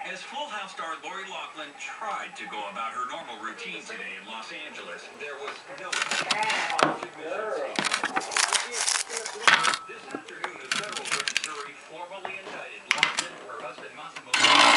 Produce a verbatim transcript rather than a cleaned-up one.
As Full House star Lori Loughlin tried to go about her normal routine today in Los Angeles, there was no This afternoon, a federal grand jury formally indicted Loughlin, her husband Massimo.